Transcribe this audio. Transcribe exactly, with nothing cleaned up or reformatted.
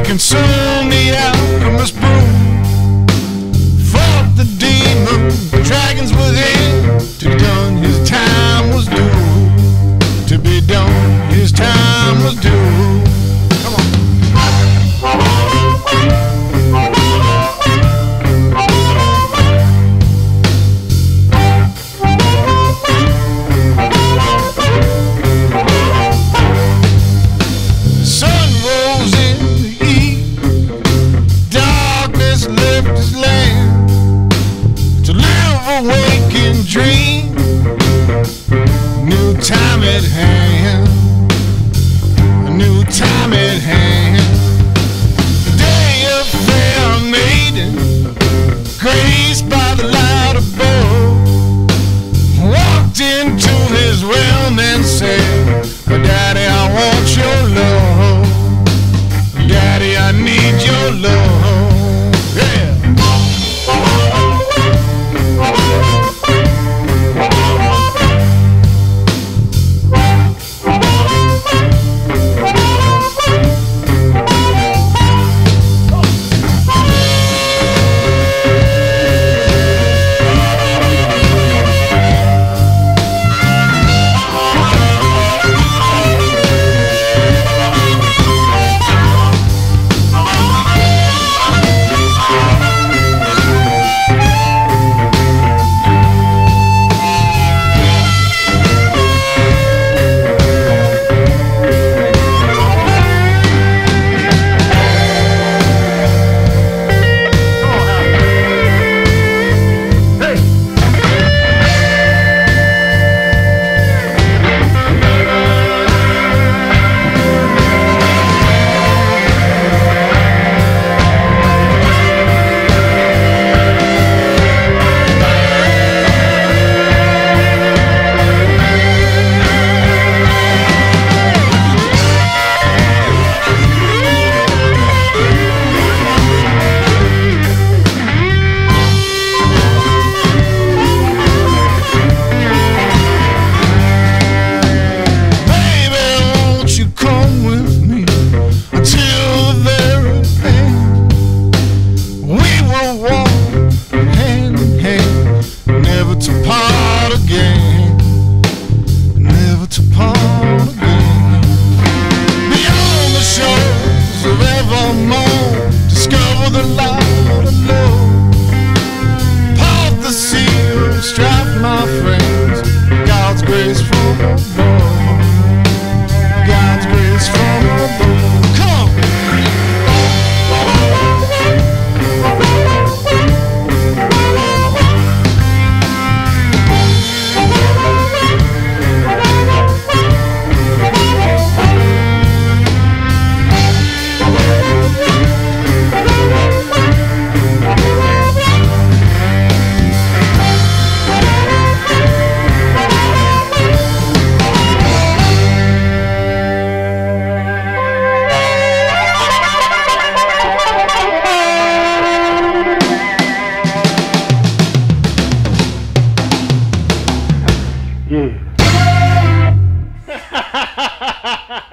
consume the alchemist brew. Fought the demon, dragons within. To be done, his time was due. To be done, his time was due. Come on. Sun rose in the east, darkness left his land to live, awake and dream. New time at hand, a new time at hand. The day of fair maiden, graced by the light above, walked into his realm and said, Daddy, I want your love. Daddy, I need your love. Yeah. Yeah.